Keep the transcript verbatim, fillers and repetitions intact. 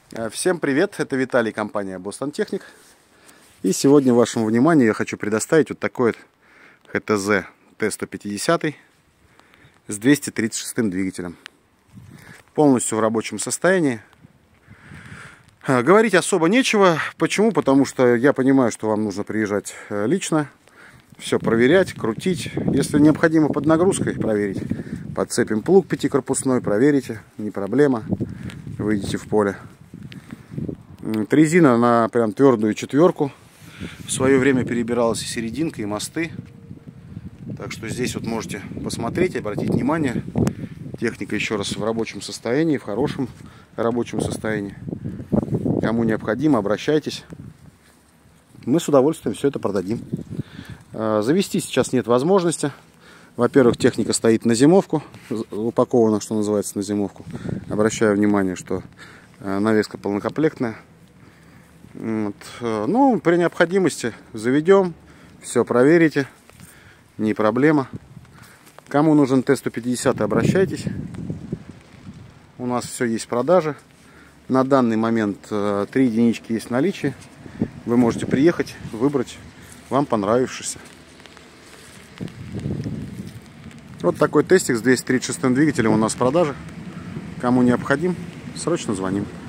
Всем привет, это Виталий, компания Boston Technic. И сегодня вашему вниманию я хочу предоставить вот такой вот эйч ти зет тэ сто пятьдесят с двухсот тридцать шестым двигателем. Полностью в рабочем состоянии. Говорить особо нечего. Почему? Потому что я понимаю, что вам нужно приезжать лично, все проверять, крутить. Если необходимо под нагрузкой проверить, подцепим плуг пятикорпусной, проверите, не проблема. Выйдете в поле. Резина на прям твердую четверку. В свое время перебиралась и серединка, и мосты. Так что здесь вот можете посмотреть, обратить внимание. Техника еще раз в рабочем состоянии, в хорошем рабочем состоянии. Кому необходимо, обращайтесь. Мы с удовольствием все это продадим. Завести сейчас нет возможности. Во-первых, техника стоит на зимовку, упакована, что называется, на зимовку. Обращаю внимание, что навеска полнокомплектная. Вот. Ну, при необходимости заведем, все проверите, не проблема. Кому нужен тэ сто пятьдесят, обращайтесь. У нас все есть в продаже. На данный момент три единички есть в наличии. Вы можете приехать, выбрать вам понравившийся. Вот такой тестик с двухсот тридцать шестым двигателем у нас в продаже. Кому необходим, срочно звоним.